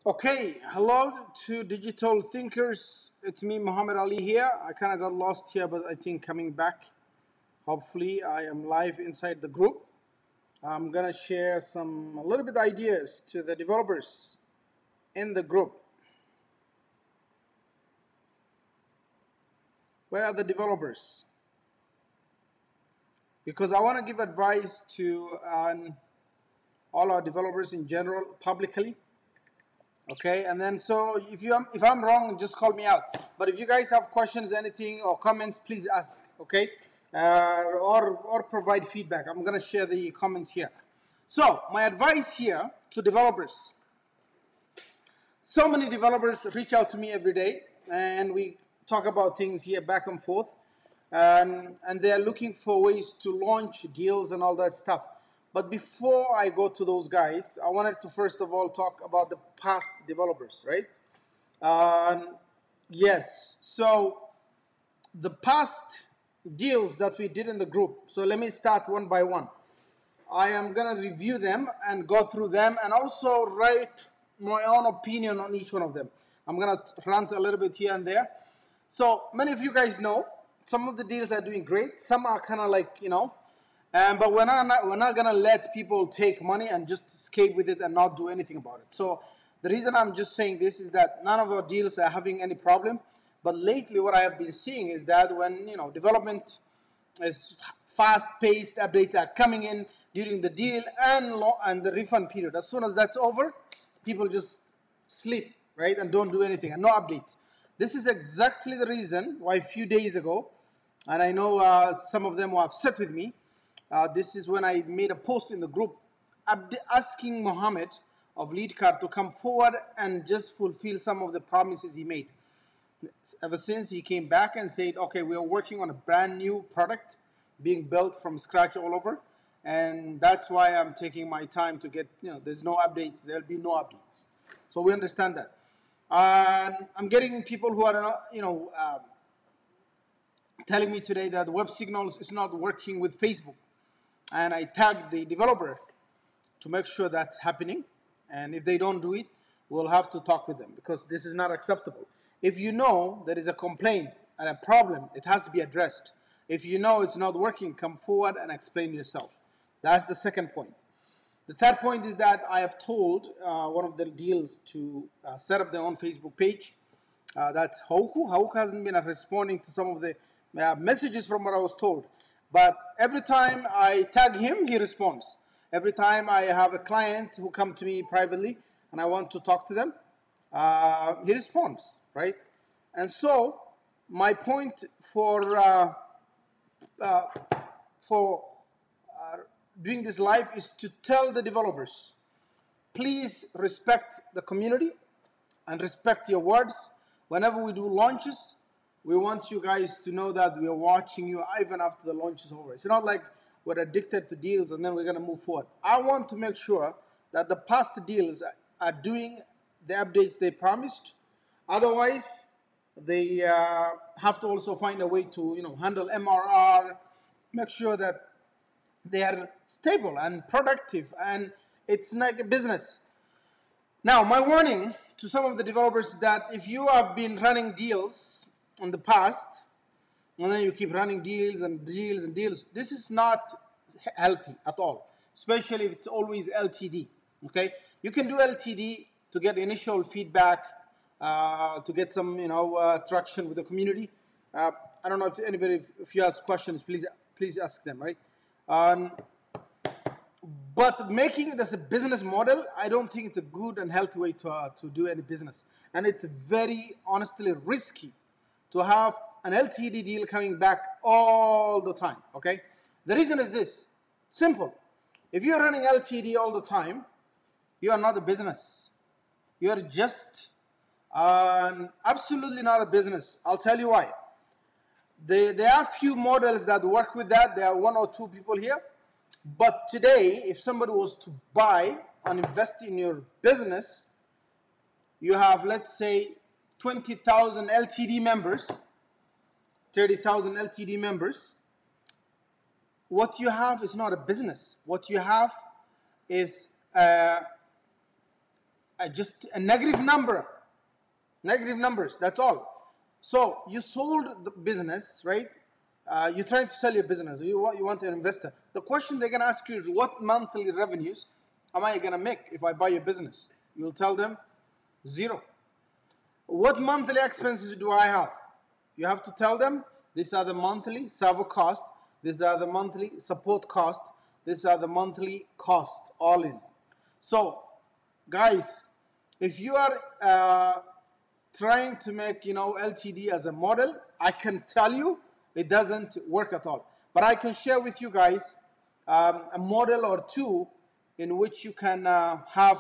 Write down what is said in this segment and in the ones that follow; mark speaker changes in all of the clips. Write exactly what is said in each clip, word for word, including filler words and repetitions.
Speaker 1: Okay, hello to digital thinkers. It's me, Muhammad Ali here. I kind of got lost here, but I think coming back. Hopefully, I am live inside the group. I'm gonna share some a little bit ideas to the developers in the group. Where are the developers? Because I want to give advice to um, all our developers in general publicly. Okay, and then so if you if I'm wrong, just call me out. But if you guys have questions, anything or comments, please ask. Okay, uh, or or provide feedback. I'm gonna share the comments here. So my advice here to developers. So many developers reach out to me every day, and we talk about things here back and forth, and and they are looking for ways to launch deals and all that stuff. But before I go to those guys, I wanted to first of all talk about the past developers, right? Um, yes, so the past deals that we did in the group. So let me start one by one. I am gonna review them and go through them and also write my own opinion on each one of them. I'm gonna rant a little bit here and there. So many of you guys know some of the deals are doing great. Some are kind of like, you know, Um, but we're not, we're not going to let people take money and just escape with it and not do anything about it. So the reason I'm just saying this is that none of our deals are having any problem. But lately what I have been seeing is that when, you know, development is fast-paced, updates are coming in during the deal and, and the refund period. As soon as that's over, people just sleep, right, and don't do anything and no updates. This is exactly the reason why a few days ago, and I know uh, some of them were upset with me, Uh, this is when I made a post in the group asking Mohammed of LeadCard to come forward and just fulfill some of the promises he made. Ever since he came back and said, okay, we are working on a brand new product being built from scratch all over. And that's why I'm taking my time to get, you know, there's no updates. There'll be no updates. So we understand that. And I'm getting people who are, not, you know, um, telling me today that Web Signals is not working with Facebook. And I tagged the developer to make sure that's happening. And if they don't do it, we'll have to talk with them because this is not acceptable. If you know there is a complaint and a problem, it has to be addressed. If you know it's not working, come forward and explain yourself. That's the second point. The third point is that I have told uh, one of the deals to uh, set up their own Facebook page. Uh, that's Hauku. Hauku hasn't been responding to some of the uh, messages from what I was told. But every time I tag him, he responds. Every time I have a client who come to me privately and I want to talk to them, uh, he responds, right? And so my point for uh, uh, for uh, doing this live is to tell the developers, please respect the community and respect your words. Whenever we do launches, we want you guys to know that we are watching you even after the launch is over. It's not like we're addicted to deals and then we're going to move forward. I want to make sure that the past deals are doing the updates they promised. Otherwise, they uh, have to also find a way to, you know, handle M R R, make sure that they are stable and productive, and it's like a business. Now, my warning to some of the developers is that if you have been running deals in the past, and then you keep running deals and deals and deals, this is not healthy at all, especially if it's always L T D, okay? You can do L T D to get initial feedback, uh, to get some, you know, uh, traction with the community. Uh, I don't know if anybody, if, if you ask questions, please, please ask them, right? Um, but making it as a business model, I don't think it's a good and healthy way to, uh, to do any business. And it's very, honestly, risky to have an L T D deal coming back all the time, okay? The reason is this, simple. If you're running L T D all the time, you are not a business. You are just um, absolutely not a business. I'll tell you why. There, there are few models that work with that. There are one or two people here. But today, if somebody was to buy and invest in your business, you have, let's say, twenty thousand L T D members, thirty thousand L T D members. What you have is not a business. What you have is uh, a just a negative number, negative numbers. That's all. So you sold the business, right? Uh, you're trying to sell your business. You want you want an investor. The question they're gonna ask you is, what monthly revenues am I gonna make if I buy your business? You'll tell them zero. What monthly expenses do I have? You have to tell them these are the monthly server cost, these are the monthly support cost, these are the monthly cost, all in. So, guys, if you are uh, trying to make, you know, L T D as a model, I can tell you it doesn't work at all. But I can share with you guys um, a model or two in which you can uh, have,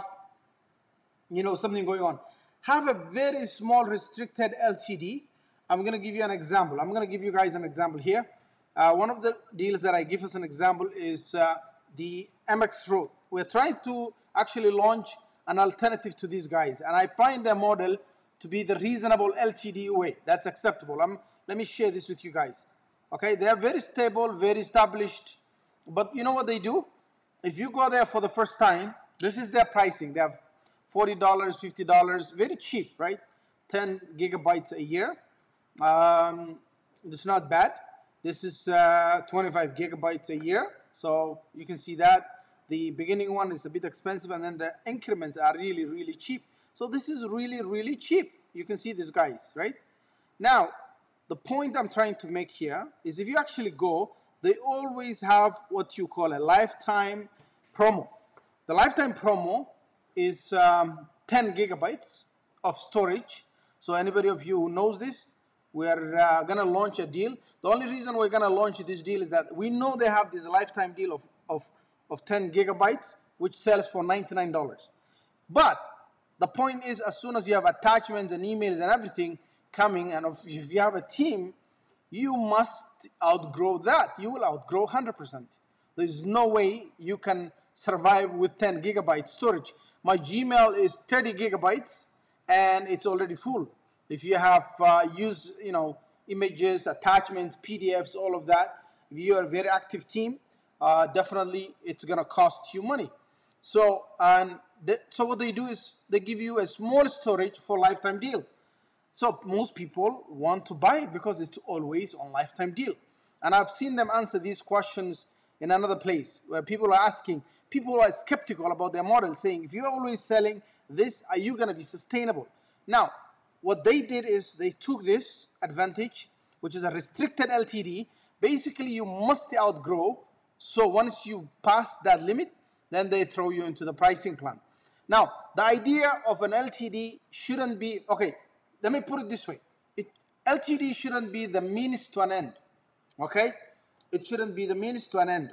Speaker 1: you know, something going on. Have a very small restricted L T D. I'm going to give you an example. I'm going to give you guys an example here. Uh, one of the deals that I give us an example is uh, the M X Road. We're trying to actually launch an alternative to these guys, and I find their model to be the reasonable L T D way. That's acceptable. I'm, let me share this with you guys. Okay, they are very stable, very established, but you know what they do? If you go there for the first time, this is their pricing. They have forty dollars, fifty dollars, very cheap, right? ten gigabytes a year. Um, it's not bad. This is uh, twenty-five gigabytes a year. So you can see that the beginning one is a bit expensive, and then the increments are really, really cheap. So this is really, really cheap. You can see these guys, right? Now, the point I'm trying to make here is if you actually go, they always have what you call a lifetime promo. The lifetime promo is um, ten gigabytes of storage. So anybody of you who knows this, we're uh, gonna launch a deal. The only reason we're gonna launch this deal is that we know they have this lifetime deal of, of, of ten gigabytes, which sells for ninety-nine dollars. But the point is, as soon as you have attachments and emails and everything coming, and if you have a team, you must outgrow that. You will outgrow one hundred percent. There's no way you can survive with ten gigabytes storage. My Gmail is thirty gigabytes and it's already full. If you have uh, use, you know, images, attachments, P D Fs, all of that, if you are a very active team, uh, definitely it's gonna cost you money. So, and they, so what they do is they give you a small storage for lifetime deal. So most people want to buy it because it's always on lifetime deal. And I've seen them answer these questions in another place where people are asking, people are skeptical about their model, saying, if you're always selling this, are you gonna be sustainable? Now, what they did is they took this advantage, which is a restricted L T D. Basically, you must outgrow. So once you pass that limit, then they throw you into the pricing plan. Now, the idea of an L T D shouldn't be, okay, let me put it this way. It, L T D shouldn't be the means to an end, okay? It shouldn't be the means to an end.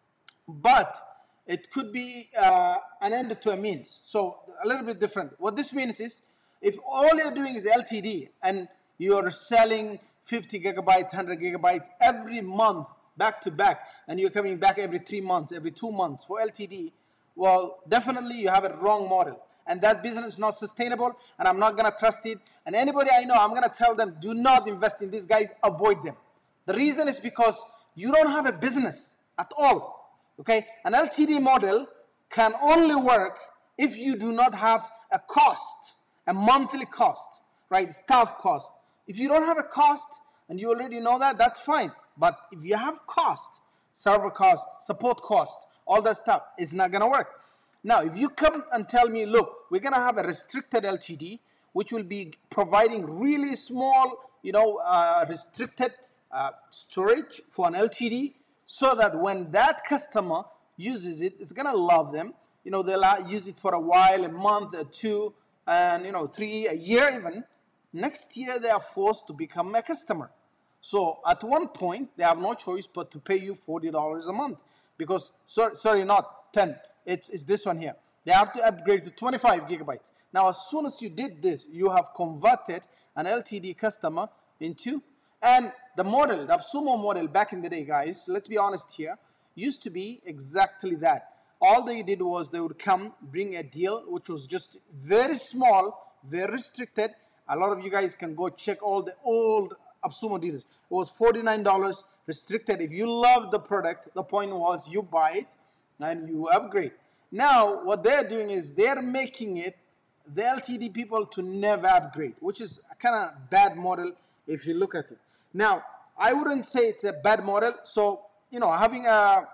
Speaker 1: But it could be uh, an end to a means. So a little bit different. What this means is, if all you're doing is L T D and you're selling fifty gigabytes, one hundred gigabytes every month back to back, and you're coming back every three months, every two months for L T D, well, definitely you have a wrong model. And that business is not sustainable, and I'm not going to trust it. And anybody I know, I'm going to tell them, do not invest in these guys, avoid them. The reason is because you don't have a business at all, okay? An L T D model can only work if you do not have a cost, a monthly cost, right? Staff cost. If you don't have a cost, and you already know that, that's fine. But if you have cost, server cost, support cost, all that stuff, it's not going to work. Now, if you come and tell me, look, we're going to have a restricted L T D, which will be providing really small, you know, uh, restricted uh, storage for an L T D, so that when that customer uses it, it's going to love them. You know, they'll use it for a while, a month, or two, and, you know, three, a year even. Next year, they are forced to become a customer. So at one point, they have no choice but to pay you forty dollars a month. Because, sorry, sorry not ten. It's, it's this one here. They have to upgrade to twenty-five gigabytes. Now, as soon as you did this, you have converted an L T D customer into, and the model, the Absumo model back in the day, guys, let's be honest here, used to be exactly that. All they did was they would come, bring a deal, which was just very small, very restricted. A lot of you guys can go check all the old Absumo deals. It was forty-nine dollars restricted. If you love the product, the point was you buy it and you upgrade. Now, what they're doing is they're making it the L T D people to never upgrade, which is a kind of bad model if you look at it. Now, I wouldn't say it's a bad model. So, you know, having a,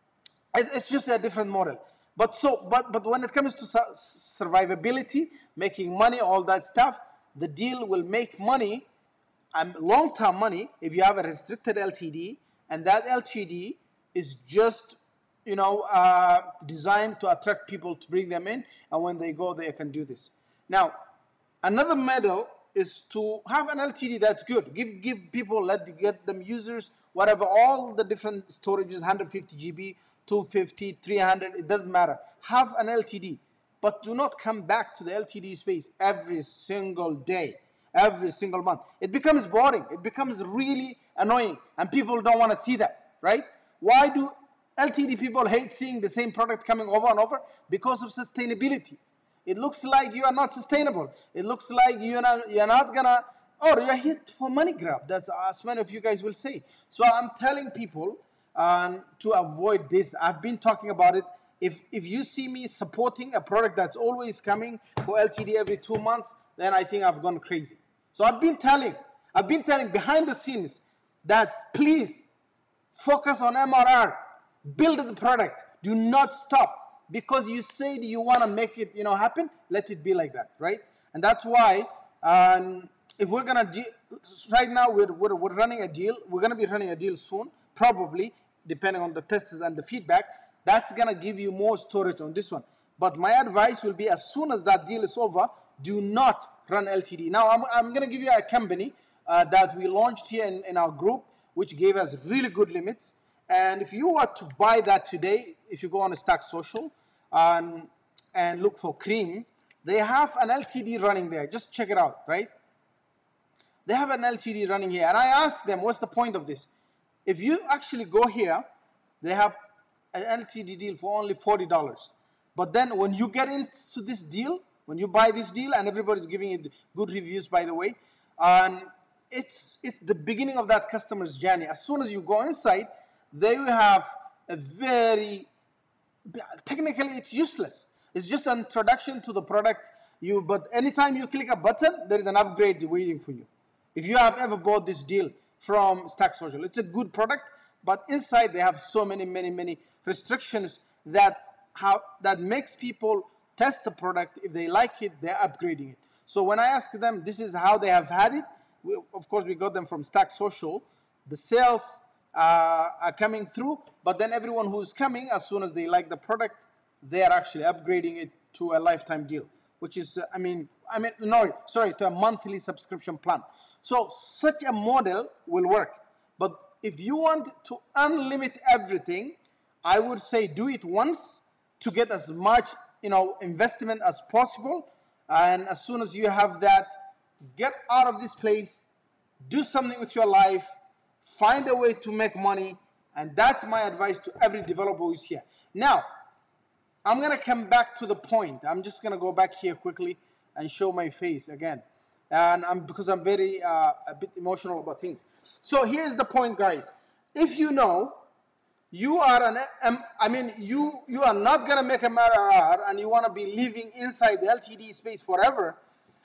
Speaker 1: it's just a different model. But so, but but when it comes to survivability, making money, all that stuff, the deal will make money, um, long-term money, if you have a restricted L T D, and that L T D is just, you know, uh, designed to attract people to bring them in, and when they go, they can do this. Now, another model is to have an L T D that's good. Give give people, let get them users, whatever, all the different storages, one hundred fifty G B, two fifty, three hundred, it doesn't matter. Have an L T D, but do not come back to the L T D space every single day, every single month. It becomes boring. It becomes really annoying, and people don't want to see that, right? Why do L T D people hate seeing the same product coming over and over? Because of sustainability. It looks like you are not sustainable. It looks like you're not, you're not gonna, or you're hit for money grab. That's as many of you guys will say. So I'm telling people um, to avoid this. I've been talking about it. If, if you see me supporting a product that's always coming for L T D every two months, then I think I've gone crazy. So I've been telling, I've been telling behind the scenes that please focus on M R R, build the product, do not stop. Because you said you want to make it, you know, happen, let it be like that, right? And that's why, um, if we're gonna, right now we're, we're, we're running a deal, we're gonna be running a deal soon, probably, depending on the tests and the feedback, that's gonna give you more storage on this one. But my advice will be, as soon as that deal is over, do not run L T D. Now, I'm, I'm gonna give you a company uh, that we launched here in, in our group, which gave us really good limits. And if you were to buy that today, if you go on Stack Social, Um, and look for Cream, they have an L T D running there. Just check it out, right? They have an L T D running here. And I asked them, what's the point of this? If you actually go here, they have an L T D deal for only forty dollars. But then when you get into this deal, when you buy this deal, and everybody's giving it good reviews, by the way, and it's, it's the beginning of that customer's journey. As soon as you go inside, they will have a very, technically it's useless. It's just an introduction to the product. You, but anytime you click a button, there is an upgrade waiting for you. If you have ever bought this deal from Stack Social, it's a good product, but inside they have so many, many, many restrictions that how that makes people test the product. If they like it, they're upgrading it. So when I ask them, this is how they have had it. We, of course, we got them from Stack Social. The sales Uh, are coming through, but then everyone who's coming, as soon as they like the product, they are actually upgrading it to a lifetime deal, which is, uh, I mean, I mean, no, sorry, to a monthly subscription plan. So such a model will work. But if you want to unlimit everything, I would say do it once to get as much, you know, investment as possible. And as soon as you have that, get out of this place, do something with your life, find a way to make money, and that's my advice to every developer who's here. Now, I'm going to come back to the point. I'm just going to go back here quickly and show my face again. And I'm, because I'm very, uh, a bit emotional about things. So here's the point, guys. If you know you are an, um, I mean, you, you are not going to make a M R R and you want to be living inside the L T D space forever,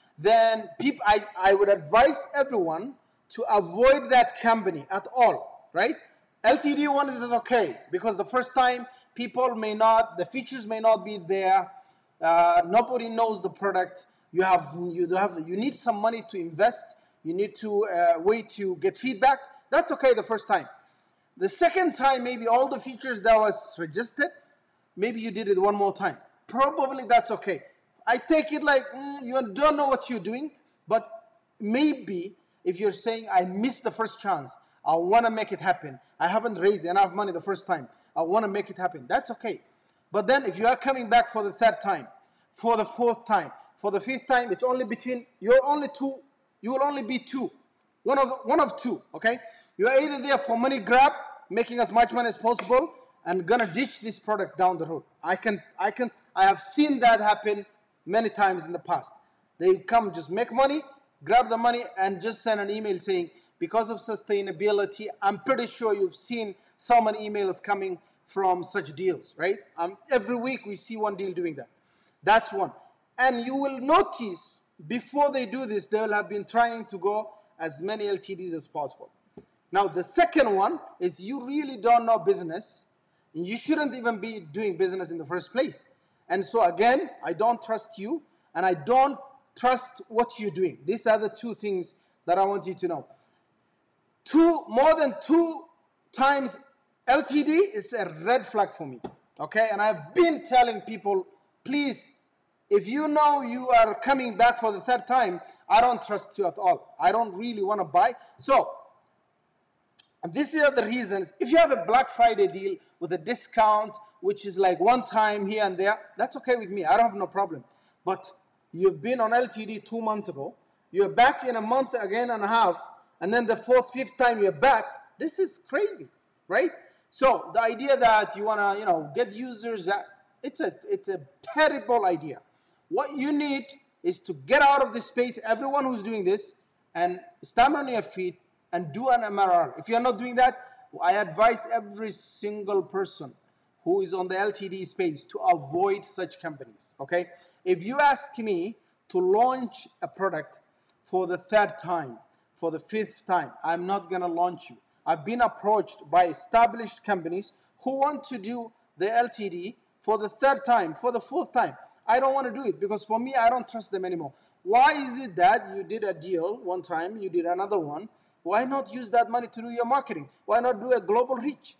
Speaker 1: then people, I, I would advise everyone to avoid that company at all, right? L T D one is okay, because the first time people may not, the features may not be there, uh, nobody knows the product, you have, you have, you need some money to invest, you need to uh, wait to get feedback, that's okay the first time. The second time, maybe all the features that was registered, maybe you did it one more time. Probably that's okay. I take it like, mm, you don't know what you're doing, but maybe if you're saying, I missed the first chance, I want to make it happen. I haven't raised enough money the first time. I want to make it happen. That's okay. But then if you are coming back for the third time, for the fourth time, for the fifth time, it's only between, you're only two, you will only be two. One of, one of two, okay? You're either there for money grab, making as much money as possible, and gonna ditch this product down the road. I can, I can, I have seen that happen many times in the past. They come, just make money, grab the money, and just send an email saying, because of sustainability, I'm pretty sure you've seen so many emails coming from such deals, right? Um, every week we see one deal doing that. That's one. And you will notice before they do this, they will have been trying to go as many L T Ds as possible. Now, the second one is you really don't know business. You shouldn't even be doing business in the first place. And so again, I don't trust you, and I don't trust what you're doing. These are the two things that I want you to know. Two, more than two times L T D is a red flag for me, okay? And I've been telling people, please, if you know you are coming back for the third time, I don't trust you at all. I don't really want to buy. So, these are the reasons. If you have a Black Friday deal with a discount, which is like one time here and there, that's okay with me. I don't have no problem. But you've been on L T D two months ago, you're back in a month again and a half, and then the fourth, fifth time you're back. This is crazy, right? So the idea that you want to, you know, get users, that it's a, it's a terrible idea. What you need is to get out of this space, everyone who's doing this, and stand on your feet and do an M R R. If you're not doing that, I advise every single person who is on the L T D space to avoid such companies, okay? If you ask me to launch a product for the third time, for the fifth time, I'm not gonna launch you. I've been approached by established companies who want to do the L T D for the third time, for the fourth time. I don't want to do it because for me, I don't trust them anymore. Why is it that you did a deal one time, you did another one? Why not use that money to do your marketing? Why not do a global reach?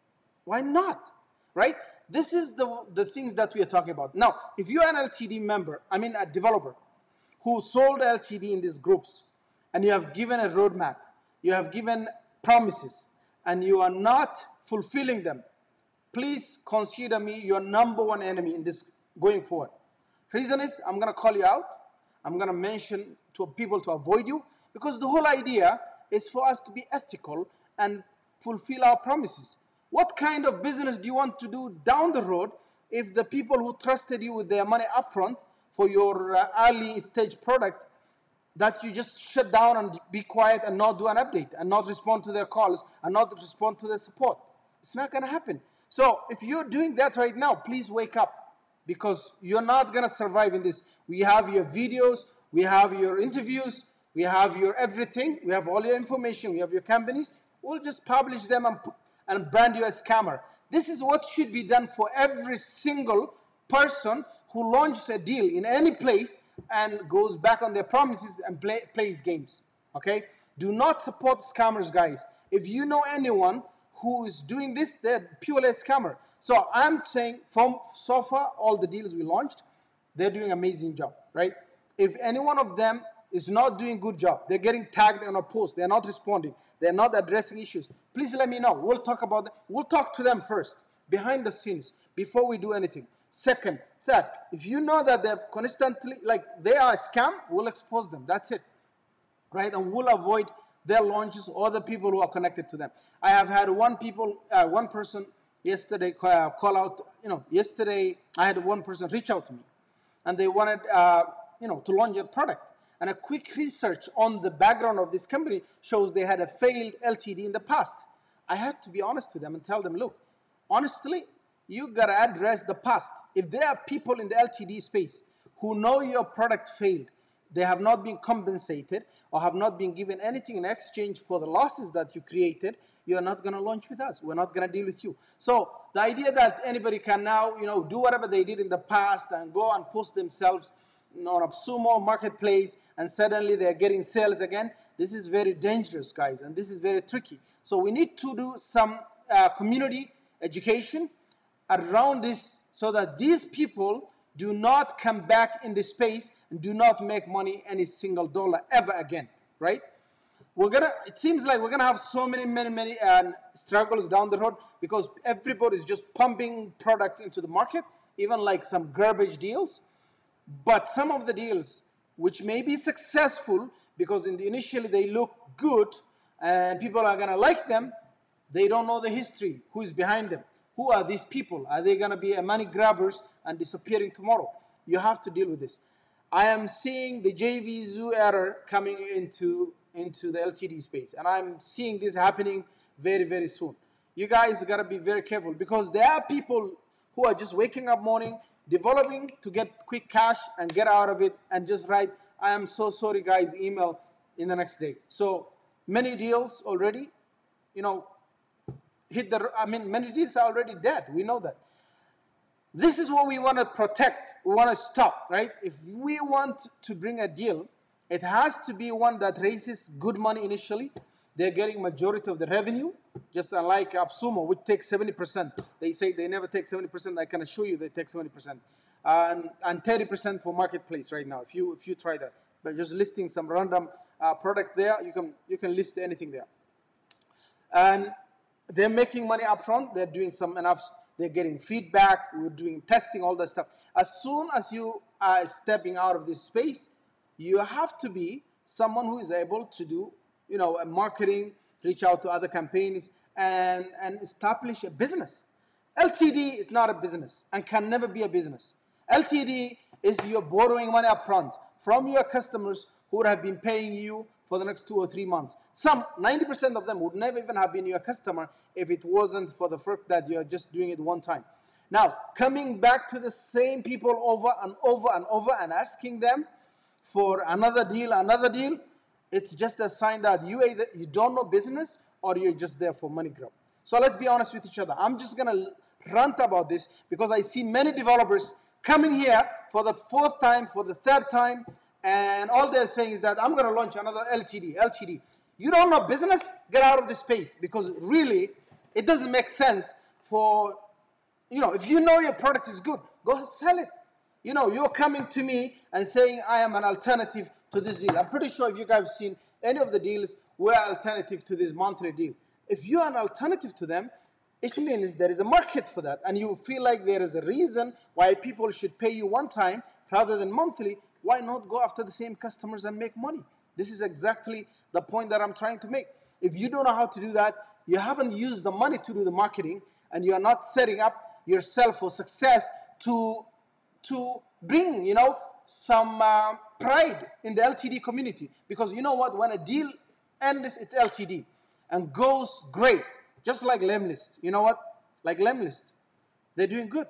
Speaker 1: Why not, right? This is the, the things that we are talking about. Now, if you're an L T D member, I mean a developer, who sold L T D in these groups, and you have given a roadmap, you have given promises, and you are not fulfilling them, please consider me your number one enemy in this going forward. Reason is, I'm going to call you out. I'm going to mention to people to avoid you, because the whole idea is for us to be ethical and fulfill our promises. What kind of business do you want to do down the road if the people who trusted you with their money upfront for your uh, early stage product, that you just shut down and be quiet and not do an update and not respond to their calls and not respond to their support? It's not going to happen. So if you're doing that right now, please wake up, because you're not going to survive in this. We have your videos, we have your interviews, we have your everything, we have all your information, we have your companies. We'll just publish them and, and brand you as scammer. This is what should be done for every single person who launches a deal in any place and goes back on their promises and play, plays games, okay? Do not support scammers, guys. If you know anyone who is doing this, they're purely a scammer. So I'm saying from so far, all the deals we launched, they're doing an amazing job, right? If any one of them is not doing a good job, they're getting tagged on a post, they're not responding, they're not addressing issues, please let me know. We'll talk about that. We'll talk to them first, behind the scenes, before we do anything. Second, third, if you know that they're constantly, like they are a scam, we'll expose them. That's it, right? And we'll avoid their launches or the people who are connected to them. I have had one people, uh, one person yesterday uh, call out, you know, yesterday I had one person reach out to me, and they wanted, uh, you know, to launch a product. And a quick research on the background of this company shows they had a failed L T D in the past. I had to be honest with them and tell them, look, honestly, you gotta address the past. If there are people in the L T D space who know your product failed, they have not been compensated or have not been given anything in exchange for the losses that you created, you're not gonna launch with us. We're not gonna deal with you. So the idea that anybody can now, you know, do whatever they did in the past and go and post themselves on a Sumo marketplace and suddenly they're getting sales again, this is very dangerous, guys, and this is very tricky. So we need to do some uh, community education around this so that these people do not come back in this space and do not make money any single dollar ever again, right? We're gonna, it seems like we're gonna have so many, many, many uh, struggles down the road because everybody is just pumping products into the market, even like some garbage deals. But some of the deals which may be successful because in the initially they look good and people are gonna like them, they don't know the history, who is behind them. Who are these people? Are they gonna be money grabbers and disappearing tomorrow? You have to deal with this. I am seeing the J V Zoo error coming into, into the L T D space, and I'm seeing this happening very, very soon. You guys gotta be very careful because there are people who are just waking up morning, developing to get quick cash and get out of it and just write, I am so sorry guys, email in the next day. So many deals already, you know, hit the, I mean, many deals are already dead. We know that. This is what we want to protect. We want to stop, right? If we want to bring a deal, it has to be one that raises good money initially. They're getting majority of the revenue, just unlike AppSumo, which takes seventy percent. They say they never take seventy percent. I can assure you they take seventy percent. And, and thirty percent for marketplace right now, if you, if you try that. But just listing some random uh, product there, you can, you can list anything there. And they're making money upfront. They're doing some enough. They're getting feedback. We're doing testing, all that stuff. As soon as you are stepping out of this space, you have to be someone who is able to do, you know, marketing, reach out to other campaigns, and, and establish a business. L T D is not a business and can never be a business. L T D is you're borrowing money upfront from your customers who would have been paying you for the next two or three months. Some, ninety percent of them would never even have been your customer if it wasn't for the fact that you're just doing it one time. Now, coming back to the same people over and over and over and asking them for another deal, another deal, it's just a sign that you either you don't know business or you're just there for money grab. So let's be honest with each other. I'm just gonna rant about this because I see many developers coming here for the fourth time, for the third time, and all they're saying is that I'm gonna launch another L T D, L T D. You don't know business? Get out of this space, because really, it doesn't make sense for, you know, if you know your product is good, go sell it. You know, you're coming to me and saying I am an alternative to this deal. I'm pretty sure if you guys have seen any of the deals, we're alternative to this monthly deal. If you're an alternative to them, it means there is a market for that, and you feel like there is a reason why people should pay you one time rather than monthly. Why not go after the same customers and make money? This is exactly the point that I'm trying to make. If you don't know how to do that, you haven't used the money to do the marketing, and you are not setting up yourself for success to, to bring, you know, some uh, pride in the L T D community. Because you know what? When a deal ends, it's L T D and goes great. Just like Lemlist. You know what? Like Lemlist. They're doing good.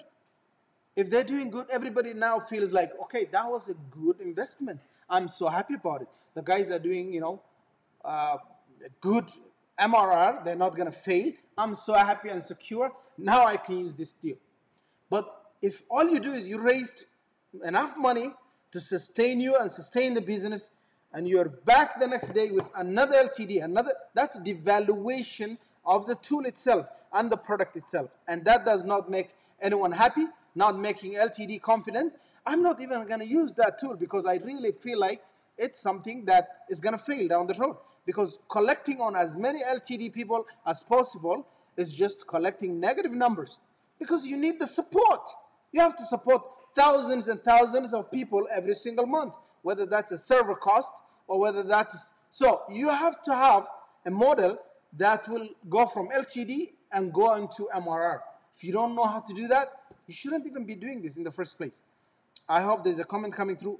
Speaker 1: If they're doing good, everybody now feels like, okay, that was a good investment. I'm so happy about it. The guys are doing, you know, uh, good M R R. They're not going to fail. I'm so happy and secure. Now I can use this deal. But if all you do is you raised enough money to sustain you and sustain the business, and you're back the next day with another L T D, another, that's devaluation of the tool itself and the product itself. And that does not make anyone happy, not making L T D confident. I'm not even going to use that tool because I really feel like it's something that is going to fail down the road. Because collecting on as many L T D people as possible is just collecting negative numbers. Because you need the support. You have to support thousands and thousands of people every single month, whether that's a server cost or whether that's... So you have to have a model that will go from L T D and go into M R R. If you don't know how to do that, you shouldn't even be doing this in the first place. I hope there's a comment coming through.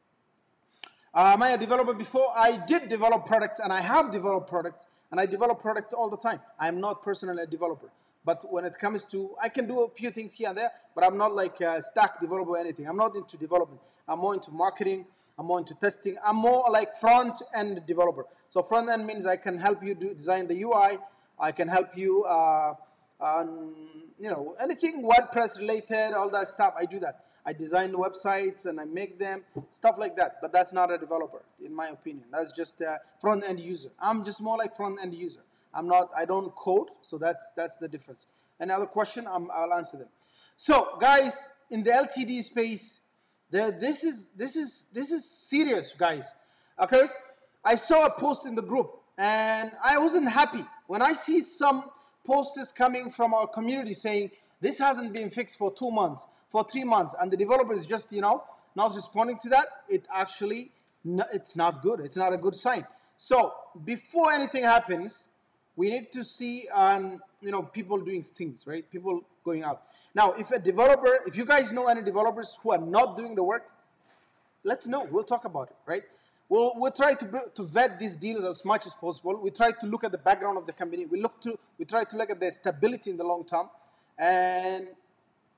Speaker 1: Uh, am I a developer before? I did develop products, and I have developed products, and I develop products all the time. I'm not personally a developer. But when it comes to, I can do a few things here and there, but I'm not like a stack developer or anything. I'm not into development. I'm more into marketing. I'm more into testing. I'm more like front-end developer. So front-end means I can help you do, design the U I. I can help you, uh, um, you know, anything WordPress related, all that stuff, I do that. I design websites and I make them, stuff like that. But that's not a developer, in my opinion. That's just a front-end user. I'm just more like front-end user. I'm not, I don't code, so that's that's the difference. Any other question, I'm, I'll answer them. So, guys, in the L T D space, the, this is this is this is serious, guys. Okay, I saw a post in the group, and I wasn't happy when I see some posters coming from our community saying this hasn't been fixed for two months, for three months, and the developer is just, you know, not responding to that. It actually, it's not good. It's not a good sign. So, before anything happens, we need to see, um, you know, people doing things, right? People going out. Now, if a developer, if you guys know any developers who are not doing the work, let's know. We'll talk about it, right? We'll, we'll try to, to vet these deals as much as possible. We try to look at the background of the company. We look to, we try to look at their stability in the long term. And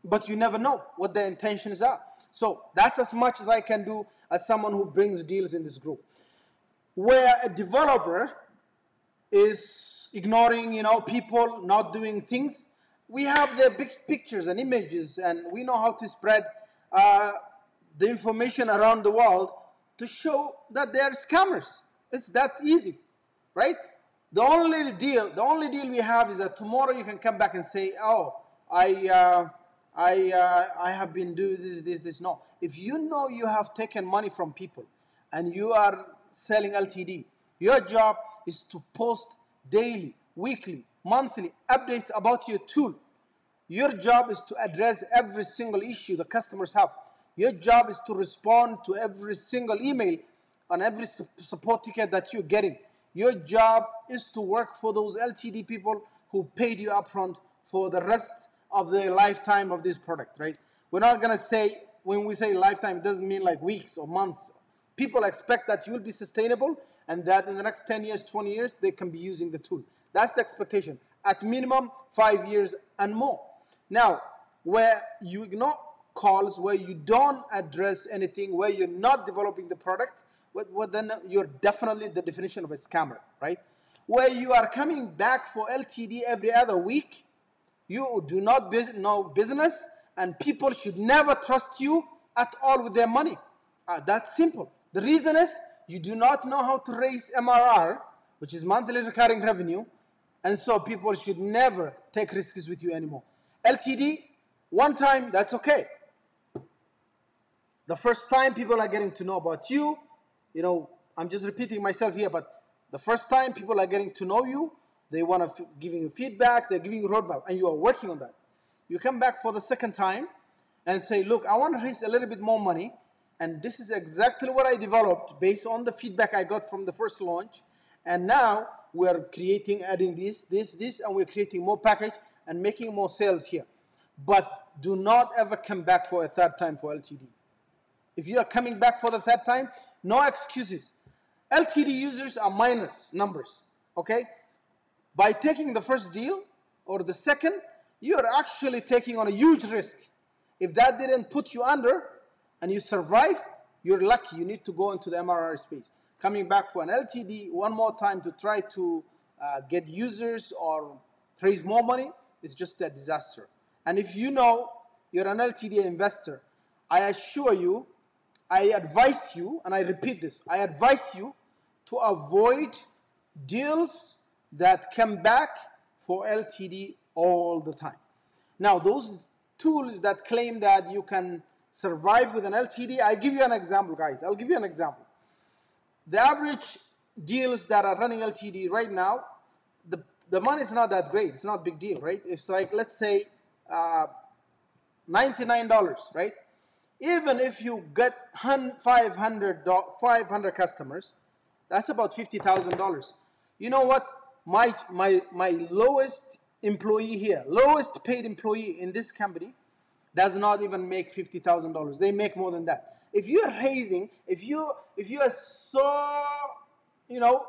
Speaker 1: but you never know what their intentions are. So that's as much as I can do as someone who brings deals in this group. Where a developer is ignoring, you know, people not doing things, we have the big pictures and images, and we know how to spread uh, the information around the world to show that they are scammers. It's that easy, right? The only deal, the only deal we have is that tomorrow you can come back and say, "Oh, I, uh, I, uh, I have been doing this, this, this." No, if you know you have taken money from people, and you are selling L T D, your job is to post daily, weekly, monthly updates about your tool. Your job is to address every single issue the customers have. Your job is to respond to every single email on every support ticket that you're getting. Your job is to work for those L T D people who paid you upfront for the rest of the lifetime of this product, right? We're not gonna say, when we say lifetime, it doesn't mean like weeks or months. People expect that you'll be sustainable and that in the next ten years, twenty years, they can be using the tool. That's the expectation. At minimum, five years and more. Now, where you ignore calls, where you don't address anything, where you're not developing the product, well, well, then you're definitely the definition of a scammer, right? Where you are coming back for L T D every other week, you do not know business, and people should never trust you at all with their money. Uh, that's simple. The reason is you do not know how to raise M R R, which is monthly recurring revenue, and so people should never take risks with you anymore. L T D, one time, that's okay. The first time people are getting to know about you, you know, I'm just repeating myself here, but the first time people are getting to know you, they want to give you feedback, they're giving you a roadmap, and you are working on that. You come back for the second time and say, look, I want to raise a little bit more money, and this is exactly what I developed based on the feedback I got from the first launch, and now we're creating, adding this, this, this, and we're creating more package and making more sales here. But do not ever come back for a third time for L T D. If you are coming back for the third time, no excuses. L T D users are minus numbers, okay? By taking the first deal or the second, you are actually taking on a huge risk. If that didn't put you under and you survive, you're lucky. You need to go into the M R R space. Coming back for an L T D one more time to try to uh, get users or raise more money is just a disaster. And if you know you're an L T D investor, I assure you, I advise you, and I repeat this, I advise you to avoid deals that come back for L T D all the time. Now, those tools that claim that you can survive with an L T D, I give you an example, guys. I'll give you an example. The average deals that are running L T D right now, the, the money is not that great. It's not a big deal, right? It's like, let's say, uh, ninety-nine dollars, right? Even if you get five hundred customers, that's about fifty thousand dollars. You know what? My, my, my lowest employee here, lowest paid employee in this company, does not even make fifty thousand dollars. They make more than that. If you're raising, if you, if you are so, you know,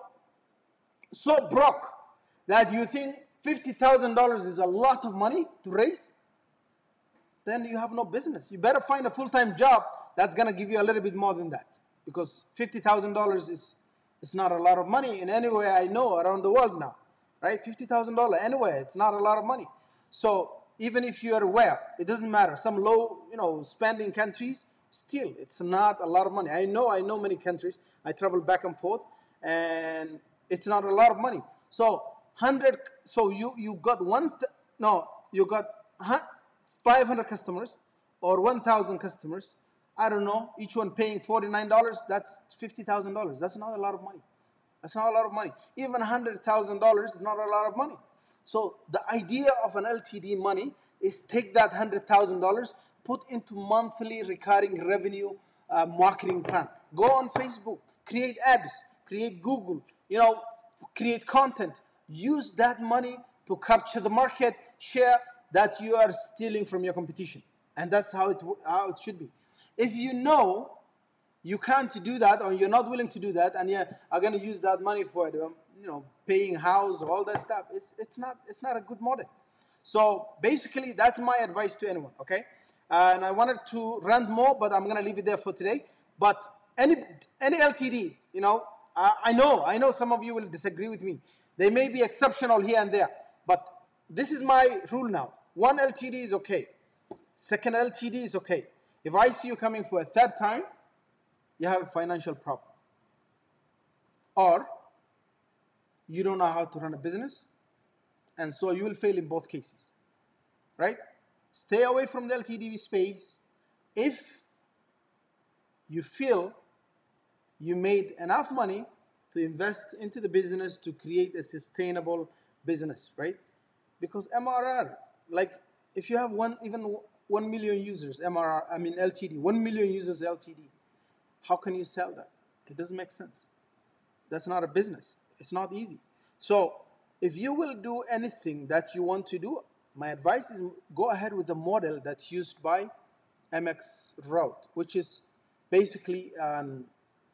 Speaker 1: so broke that you think fifty thousand dollars is a lot of money to raise, then you have no business. You better find a full-time job that's going to give you a little bit more than that, because fifty thousand dollars is, is not a lot of money in anywhere I know around the world now, right? fifty thousand dollars anywhere, it's not a lot of money. So even if you're aware, it doesn't matter. Some low, you know, spending countries, still, it's not a lot of money. I know, I know many countries. I travel back and forth, and it's not a lot of money. So hundred, so you you got one, no, you got five hundred customers or one thousand customers. I don't know, each one paying forty-nine dollars. That's fifty thousand dollars. That's not a lot of money. That's not a lot of money. Even one hundred thousand dollars is not a lot of money. So the idea of an L T D money is take that one hundred thousand dollars, put into monthly recurring revenue uh, marketing plan. Go on Facebook, create ads, create Google, you know, create content. Use that money to capture the market share that you are stealing from your competition. And that's how it, how it should be. If you know you can't do that, or you're not willing to do that, and you are going to use that money for, um, you know, paying house, all that stuff, it's, it's, not, it's not a good model. So basically, that's my advice to anyone, okay? And I wanted to rant more, but I'm going to leave it there for today. But any any L T D, you know, I, I know, I know some of you will disagree with me. They may be exceptional here and there, but this is my rule now. One L T D is okay. Second L T D is okay. If I see you coming for a third time, you have a financial problem. Or you don't know how to run a business, and so you will fail in both cases, right? Stay away from the L T D space if you feel you made enough money to invest into the business to create a sustainable business, right? Because M R R, like if you have one, even one million users, M R R, I mean L T D, one million users L T D, how can you sell that? It doesn't make sense. That's not a business. It's not easy. So if you will do anything that you want to do, my advice is go ahead with the model that's used by M X Route, which is basically um,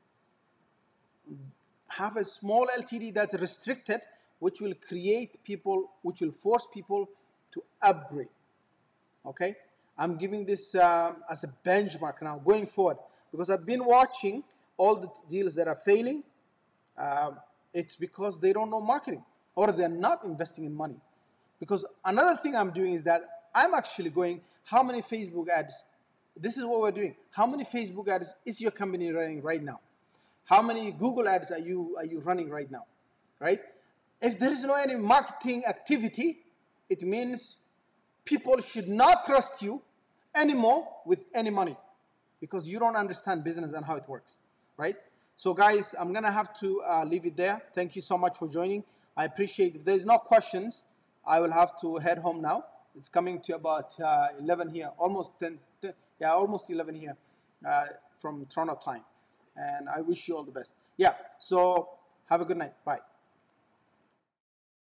Speaker 1: have a small L T D that's restricted, which will create people, which will force people to upgrade. Okay? I'm giving this um, as a benchmark now going forward, because I've been watching all the deals that are failing. Um, it's because they don't know marketing, or they're not investing in money. Because another thing I'm doing is that I'm actually going, how many Facebook ads, this is what we're doing, how many Facebook ads is your company running right now? How many Google ads are you, are you running right now, right? If there is no any marketing activity, it means people should not trust you anymore with any money, because you don't understand business and how it works, right? So guys, I'm gonna have to uh, leave it there. Thank you so much for joining. I appreciate it. If there's no questions, I will have to head home now. It's coming to about uh, eleven here, almost ten, ten, yeah, almost eleven here uh, from Toronto time. And I wish you all the best. Yeah, so have a good night. Bye.